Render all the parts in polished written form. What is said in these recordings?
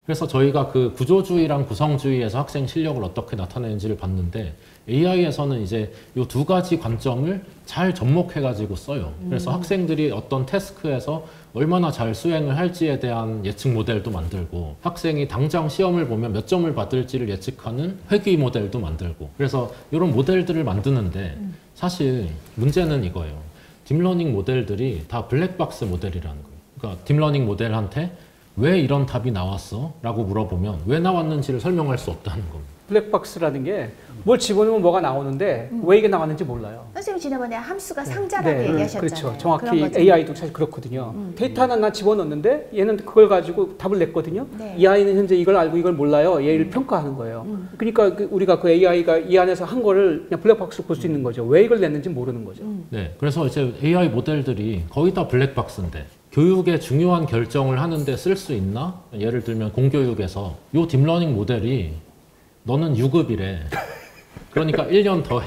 그래서 저희가 그 구조주의랑 구성주의에서 학생 실력을 어떻게 나타내는지를 봤는데 AI에서는 이제 이 두 가지 관점을 잘 접목해가지고 써요. 그래서 학생들이 어떤 태스크에서 얼마나 잘 수행을 할지에 대한 예측 모델도 만들고 학생이 당장 시험을 보면 몇 점을 받을지를 예측하는 회귀 모델도 만들고 그래서 이런 모델들을 만드는데 사실 문제는 이거예요. 딥러닝 모델들이 다 블랙박스 모델이라는 거예요. 그러니까 딥러닝 모델한테 왜 이런 답이 나왔어? 라고 물어보면 왜 나왔는지를 설명할 수 없다는 겁니다. 블랙박스라는 게 뭘 집어넣으면 뭐가 나오는데 왜 이게 나왔는지 몰라요. 선생님 지난번에 함수가 상자라고 네, 얘기하셨잖아요. 그렇죠. 정확히 그런 거죠. AI도 사실 그렇거든요. 데이터 하나 나 집어넣는데 얘는 그걸 가지고 답을 냈거든요. 네. 이 아이는 현재 이걸 알고 이걸 몰라요. 얘를 평가하는 거예요. 그러니까 우리가 그 AI가 이 안에서 한 거를 그냥 블랙박스로 볼 수 있는 거죠. 왜 이걸 냈는지 모르는 거죠. 네, 그래서 이제 AI 모델들이 거의 다 블랙박스인데 교육의 중요한 결정을 하는데 쓸 수 있나? 예를 들면 공교육에서 이 딥러닝 모델이 너는 6급이래. 그러니까 1년 더 해.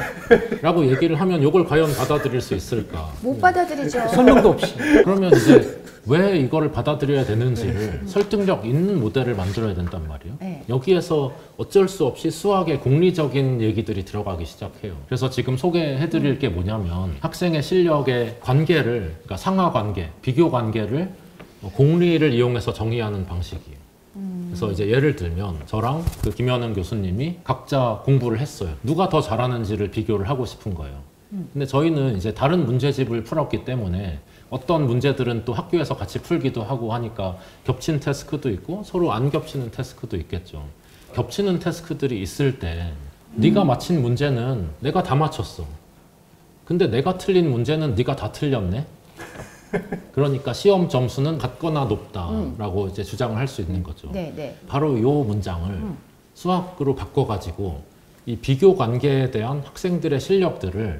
라고 얘기를 하면 이걸 과연 받아들일 수 있을까? 못 받아들이죠. 설명도 없이. 그러면 이제 왜 이거를 받아들여야 되는지를 설득력 있는 모델을 만들어야 된단 말이에요. 네. 여기에서 어쩔 수 없이 수학의 공리적인 얘기들이 들어가기 시작해요. 그래서 지금 소개해드릴 게 뭐냐면 학생의 실력의 관계를, 그러니까 상하 관계, 비교 관계를 공리를 이용해서 정의하는 방식이에요. 그래서 이제 예를 들면 저랑 그 김현은 교수님이 각자 공부를 했어요. 누가 더 잘하는지를 비교를 하고 싶은 거예요. 근데 저희는 이제 다른 문제집을 풀었기 때문에 어떤 문제들은 또 학교에서 같이 풀기도 하고 하니까 겹친 태스크도 있고 서로 안 겹치는 태스크도 있겠죠. 겹치는 태스크들이 있을 때 네가 맞힌 문제는 내가 다 맞췄어. 근데 내가 틀린 문제는 네가 다 틀렸네. 그러니까 시험 점수는 같거나 높다라고 이제 주장을 할 수 있는 거죠. 네, 네. 바로 이 문장을 수학으로 바꿔가지고 이 비교 관계에 대한 학생들의 실력들을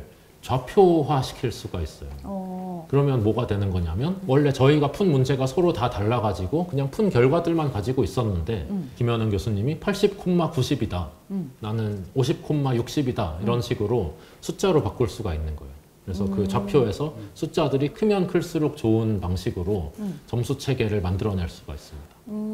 좌표화시킬 수가 있어요. 그러면 뭐가 되는 거냐면 원래 저희가 푼 문제가 서로 다 달라가지고 그냥 푼 결과들만 가지고 있었는데 김현은 교수님이 80,90이다. 나는 50,60이다. 이런 식으로 숫자로 바꿀 수가 있는 거예요. 그래서 그 좌표에서 숫자들이 크면 클수록 좋은 방식으로 점수 체계를 만들어낼 수가 있습니다.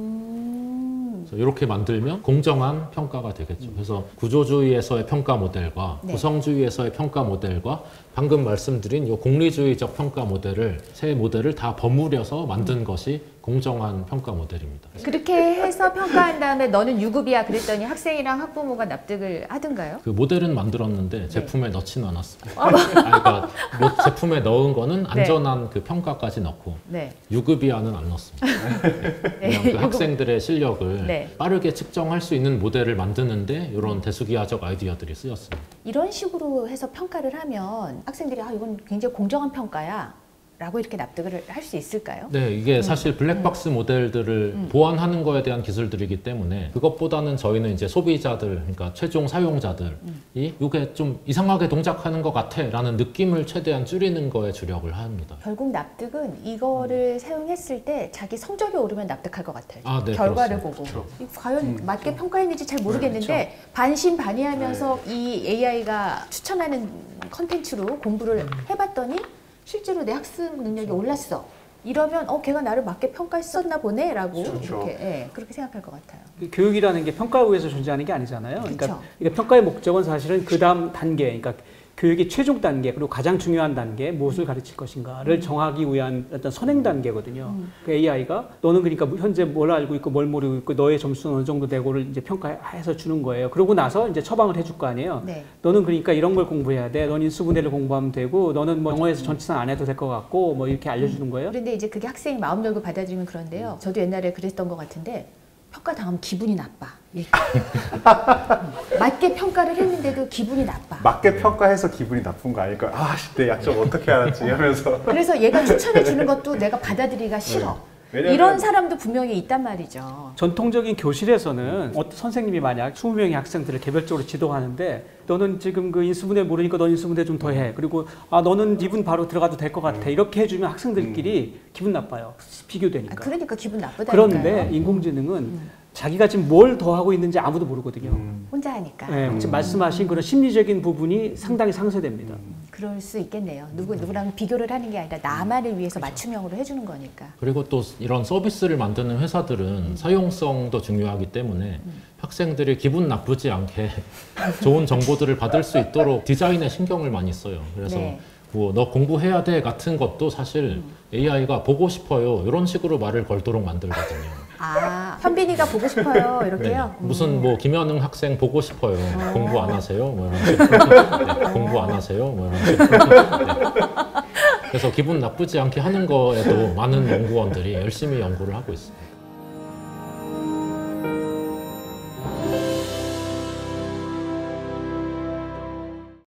그래서 이렇게 만들면 공정한 평가가 되겠죠. 그래서 구조주의에서의 평가 모델과 네. 구성주의에서의 평가 모델과 방금 말씀드린 이 공리주의적 평가 모델을 세 모델을 다 버무려서 만든 것이 공정한 평가 모델입니다. 그렇게 해서 평가한 다음에 너는 6급이야 그랬더니 학생이랑 학부모가 납득을 하던가요? 그 모델은 만들었는데 제품에 넣지는 않았습니다. 그러니까 제품에 넣은 거는 안전한 그 평가까지 넣고 네. 6급이야는 안 넣었습니다. 그냥 그 학생들의 실력을 네. 빠르게 측정할 수 있는 모델을 만드는데 이런 대수기하적 아이디어들이 쓰였습니다. 이런 식으로 해서 평가를 하면 학생들이 이건 굉장히 공정한 평가야 라고 이렇게 납득을 할 수 있을까요? 네, 이게 사실 블랙박스 모델들을 보완하는 거에 대한 기술들이기 때문에 그것보다는 저희는 이제 소비자들, 그러니까 최종 사용자들이 이게 좀 이상하게 동작하는 것 같아 라는 느낌을 최대한 줄이는 거에 주력을 합니다. 결국 납득은 이거를 사용했을 때 자기 성적이 오르면 납득할 것 같아요. 아, 네, 결과를 그렇습니다. 보고. 과연 맞게 평가했는지 잘 모르겠는데 반신반의하면서 이 AI가 추천하는 컨텐츠로 공부를 해봤더니 실제로 내 학습 능력이 올랐어. 이러면 걔가 나를 맞게 평가했었나 보네 라고 이렇게 그렇게 생각할 것 같아요. 교육이라는 게 평가를 위해서 존재하는 게 아니잖아요. 그러니까 그렇죠. 이게 평가의 목적은 사실은 그 다음 단계, 그러니까 교육의 최종 단계 그리고 가장 중요한 단계 무엇을 가르칠 것인가를 정하기 위한 어떤 선행 단계거든요. 그 AI가 너는 그러니까 현재 뭘 알고 있고 뭘 모르고 있고 너의 점수는 어느 정도 되고를 이제 평가해서 주는 거예요. 그러고 나서 이제 처방을 해줄 거 아니에요. 네. 너는 그러니까 이런 걸 공부해야 돼. 너는 인수분해를 공부하면 되고 너는 뭐 영어에서 전치사 안 해도 될 것 같고 뭐 이렇게 알려주는 거예요. 그런데 이제 그게 학생이 마음 열고 받아들이면 그런데요. 저도 옛날에 그랬던 것 같은데 평가 당하면 기분이 나빠. 이렇게. 맞게 평가를 했는데도 기분이 나빠. 맞게 평가해서 기분이 나쁜 거 아닐까? 내 약점 어떻게 알았지? 하면서. 그래서 얘가 추천해 주는 것도 내가 받아들이기가 싫어. 왜냐면 이런 사람도 분명히 있단 말이죠. 전통적인 교실에서는 어떤 선생님이 만약 20명의 학생들을 개별적으로 지도하는데 너는 지금 그 인수분해 모르니까 너 인수분해 좀 더 해. 그리고 너는 이분 바로 들어가도 될 것 같아. 이렇게 해주면 학생들끼리 기분 나빠요. 비교되니까. 그러니까 기분 나쁘다니까요. 그런데 인공지능은 자기가 지금 뭘 더 하고 있는지 아무도 모르거든요. 혼자 하니까. 네, 지금 말씀하신 그런 심리적인 부분이 상당히 상쇄됩니다. 그럴 수 있겠네요. 누구랑 비교를 하는 게 아니라 나만을 위해서 맞춤형으로 해주는 거니까. 그리고 또 이런 서비스를 만드는 회사들은 사용성도 중요하기 때문에 학생들이 기분 나쁘지 않게 좋은 정보들을 받을 수 있도록 디자인에 신경을 많이 써요. 그래서 네. 뭐 너 공부해야 돼 같은 것도 사실 AI가 보고 싶어요 이런 식으로 말을 걸도록 만들거든요. 아, 현빈이가 보고 싶어요. 이렇게요? 무슨 뭐 김현웅 학생 보고 싶어요. 공부 안 하세요? 뭐 이런 식으로. 네, 공부 안 하세요? 뭐 이런 식으로. 네. 그래서 기분 나쁘지 않게 하는 거에도 많은 연구원들이 열심히 연구를 하고 있습니다.